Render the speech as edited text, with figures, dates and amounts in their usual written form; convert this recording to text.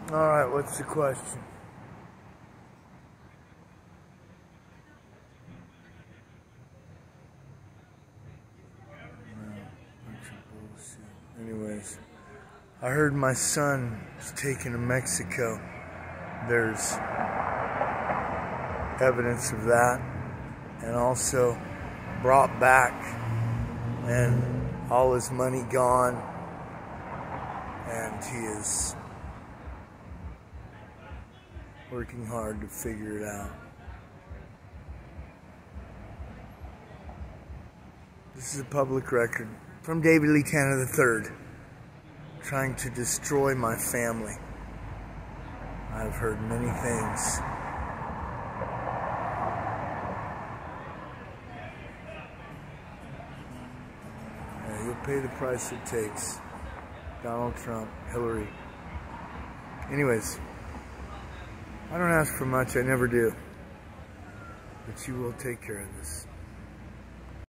Alright, what's the question? Anyways, I heard my son is taken to Mexico. There's evidence of that, and also brought back and all his money gone, and he is working hard to figure it out. This is a public record from David Lee Tanner III, trying to destroy my family. I've heard many things. Yeah, you'll pay the price it takes. Donald Trump, Hillary. Anyways, I don't ask for much, I never do. But you will take care of this.